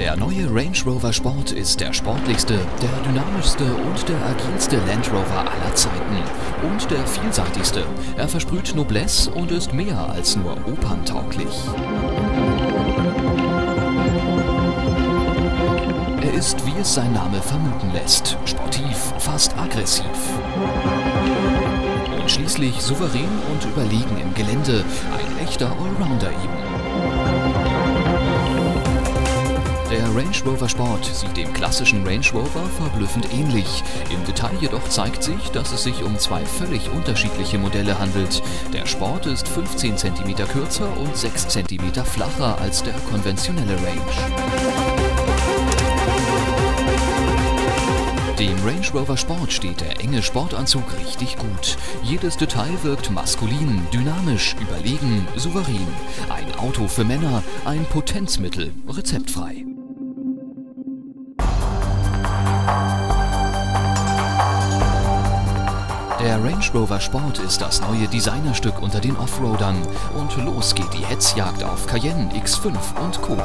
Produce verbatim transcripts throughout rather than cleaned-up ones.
Der neue Range Rover Sport ist der sportlichste, der dynamischste und der agilste Land Rover aller Zeiten. Und der vielseitigste. Er versprüht Noblesse und ist mehr als nur operntauglich. Er ist, wie es sein Name vermuten lässt, sportiv, fast aggressiv. Und schließlich souverän und überlegen im Gelände, ein echter Allrounder eben. Der Range Rover Sport sieht dem klassischen Range Rover verblüffend ähnlich. Im Detail jedoch zeigt sich, dass es sich um zwei völlig unterschiedliche Modelle handelt. Der Sport ist fünfzehn Zentimeter kürzer und sechs Zentimeter flacher als der konventionelle Range. Dem Range Rover Sport steht der enge Sportanzug richtig gut. Jedes Detail wirkt maskulin, dynamisch, überlegen, souverän. Ein Auto für Männer, ein Potenzmittel, rezeptfrei. Der Range Rover Sport ist das neue Designerstück unter den Offroadern. Und los geht die Hetzjagd auf Cayenne, X fünf und Co.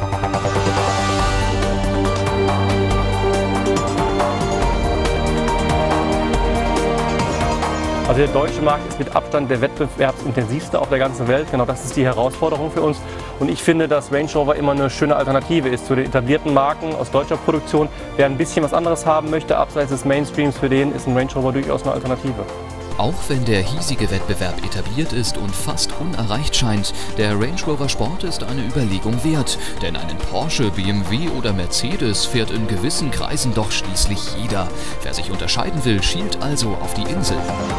Also der deutsche Markt ist mit Abstand der wettbewerbsintensivste auf der ganzen Welt. Genau das ist die Herausforderung für uns. Und ich finde, dass Range Rover immer eine schöne Alternative ist zu den etablierten Marken aus deutscher Produktion. Wer ein bisschen was anderes haben möchte, abseits des Mainstreams, für den ist ein Range Rover durchaus eine Alternative. Auch wenn der hiesige Wettbewerb etabliert ist und fast unerreicht scheint, der Range Rover Sport ist eine Überlegung wert. Denn einen Porsche, B M W oder Mercedes fährt in gewissen Kreisen doch schließlich jeder. Wer sich unterscheiden will, schielt also auf die Insel.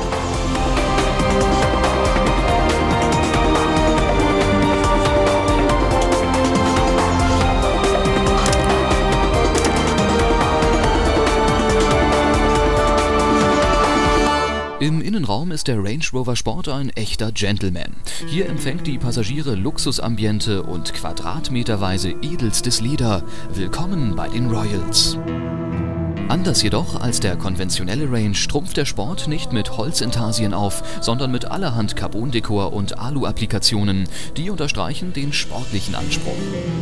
Im Innenraum ist der Range Rover Sport ein echter Gentleman. Hier empfängt die Passagiere Luxusambiente und quadratmeterweise edelstes Leder. Willkommen bei den Royals. Anders jedoch als der konventionelle Range trumpft der Sport nicht mit Holzintarsien auf, sondern mit allerhand Carbondekor und Alu-Applikationen. Die unterstreichen den sportlichen Anspruch.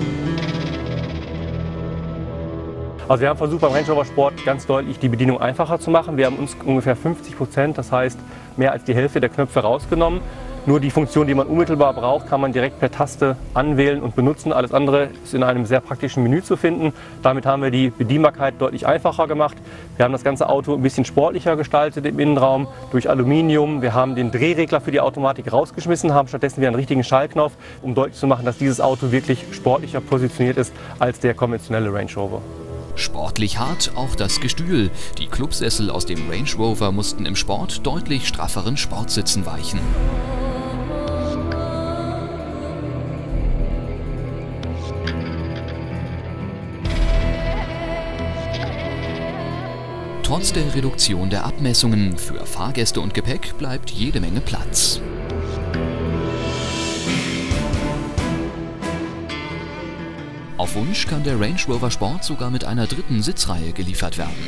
Also wir haben versucht, beim Range Rover Sport ganz deutlich die Bedienung einfacher zu machen. Wir haben uns ungefähr fünfzig Prozent, das heißt mehr als die Hälfte der Knöpfe rausgenommen. Nur die Funktion, die man unmittelbar braucht, kann man direkt per Taste anwählen und benutzen. Alles andere ist in einem sehr praktischen Menü zu finden. Damit haben wir die Bedienbarkeit deutlich einfacher gemacht. Wir haben das ganze Auto ein bisschen sportlicher gestaltet im Innenraum durch Aluminium. Wir haben den Drehregler für die Automatik rausgeschmissen, haben stattdessen wieder einen richtigen Schaltknopf, um deutlich zu machen, dass dieses Auto wirklich sportlicher positioniert ist als der konventionelle Range Rover. Sportlich hart auch das Gestühl. Die Clubsessel aus dem Range Rover mussten im Sport deutlich strafferen Sportsitzen weichen. Trotz der Reduktion der Abmessungen für Fahrgäste und Gepäck bleibt jede Menge Platz. Auf Wunsch kann der Range Rover Sport sogar mit einer dritten Sitzreihe geliefert werden.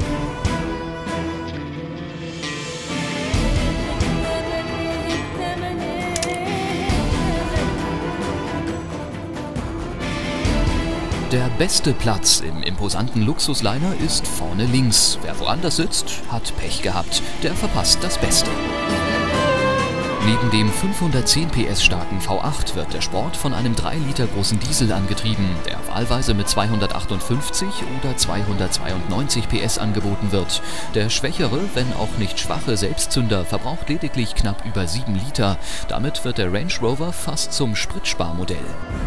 Der beste Platz im imposanten Luxusliner ist vorne links. Wer woanders sitzt, hat Pech gehabt. Der verpasst das Beste. Neben dem fünfhundertzehn P S starken V acht wird der Sport von einem drei Liter großen Diesel angetrieben, der wahlweise mit zweihundertachtundfünfzig oder zweihundertzweiundneunzig P S angeboten wird. Der schwächere, wenn auch nicht schwache Selbstzünder verbraucht lediglich knapp über sieben Liter. Damit wird der Range Rover fast zum Spritsparmodell.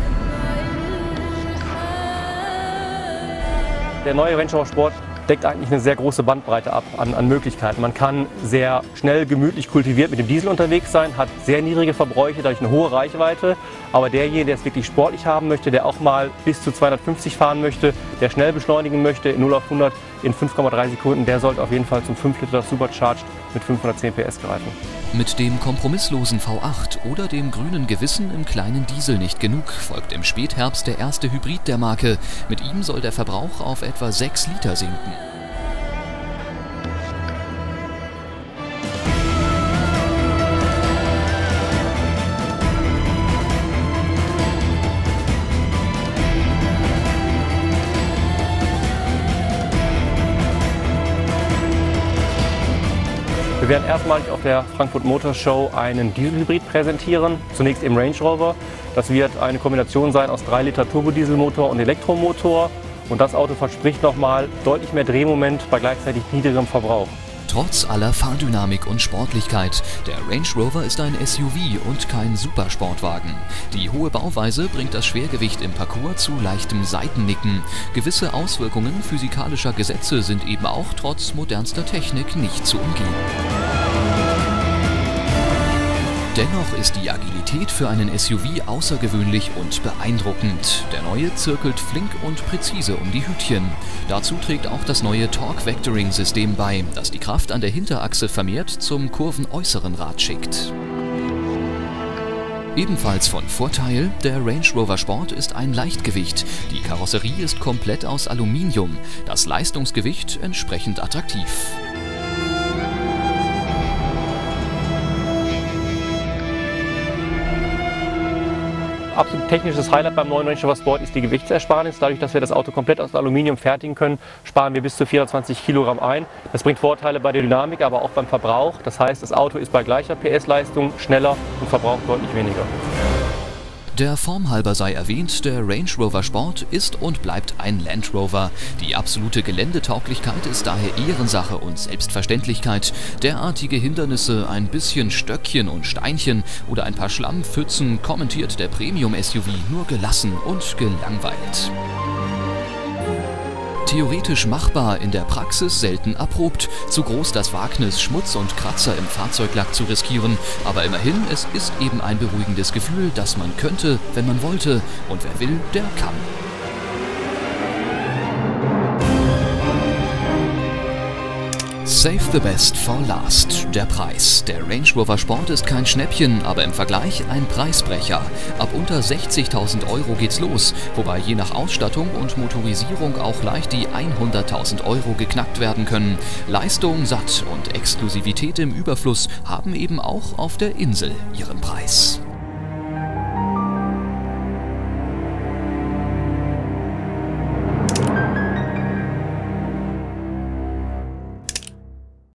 Der neue Range Rover Sport deckt eigentlich eine sehr große Bandbreite ab an, an Möglichkeiten. Man kann sehr schnell, gemütlich kultiviert mit dem Diesel unterwegs sein, hat sehr niedrige Verbräuche, dadurch eine hohe Reichweite. Aber derjenige, der es wirklich sportlich haben möchte, der auch mal bis zu zweihundertfünfzig fahren möchte, der schnell beschleunigen möchte, in null auf hundert in fünf Komma drei Sekunden, der sollte auf jeden Fall zum fünf Liter Supercharged mit fünfhundertzehn P S greifen. Mit dem kompromisslosen V acht oder dem grünen Gewissen im kleinen Diesel nicht genug, folgt im Spätherbst der erste Hybrid der Marke. Mit ihm soll der Verbrauch auf etwa sechs Liter sinken. Wir werden erstmalig auf der Frankfurt Motor Show einen Dieselhybrid präsentieren, zunächst im Range Rover. Das wird eine Kombination sein aus drei Liter Turbodieselmotor und Elektromotor. Und das Auto verspricht nochmal deutlich mehr Drehmoment bei gleichzeitig niedrigerem Verbrauch. Trotz aller Fahrdynamik und Sportlichkeit, der Range Rover ist ein S U V und kein Supersportwagen. Die hohe Bauweise bringt das Schwergewicht im Parcours zu leichtem Seitennicken. Gewisse Auswirkungen physikalischer Gesetze sind eben auch trotz modernster Technik nicht zu umgehen. Dennoch ist die Agilität für einen S U V außergewöhnlich und beeindruckend. Der neue zirkelt flink und präzise um die Hütchen. Dazu trägt auch das neue Torque-Vectoring-System bei, das die Kraft an der Hinterachse vermehrt zum kurvenäußeren Rad schickt. Ebenfalls von Vorteil, der Range Rover Sport ist ein Leichtgewicht. Die Karosserie ist komplett aus Aluminium, das Leistungsgewicht entsprechend attraktiv. Absolut technisches Highlight beim neuen Range Rover Sport ist die Gewichtsersparnis. Dadurch, dass wir das Auto komplett aus Aluminium fertigen können, sparen wir bis zu vierhundertzwanzig Kilogramm ein. Das bringt Vorteile bei der Dynamik, aber auch beim Verbrauch. Das heißt, das Auto ist bei gleicher P S-Leistung schneller und verbraucht deutlich weniger. Der Form halber sei erwähnt, der Range Rover Sport ist und bleibt ein Land Rover. Die absolute Geländetauglichkeit ist daher Ehrensache und Selbstverständlichkeit. Derartige Hindernisse, ein bisschen Stöckchen und Steinchen oder ein paar Schlammpfützen kommentiert der Premium-S U V nur gelassen und gelangweilt. Theoretisch machbar, in der Praxis selten erprobt. Zu groß das Wagnis, Schmutz und Kratzer im Fahrzeuglack zu riskieren. Aber immerhin, es ist eben ein beruhigendes Gefühl, dass man könnte, wenn man wollte. Und wer will, der kann. Save the best for last. Der Preis. Der Range Rover Sport ist kein Schnäppchen, aber im Vergleich ein Preisbrecher. Ab unter sechzigtausend Euro geht's los, wobei je nach Ausstattung und Motorisierung auch leicht die hunderttausend Euro geknackt werden können. Leistung satt und Exklusivität im Überfluss haben eben auch auf der Insel ihren Preis.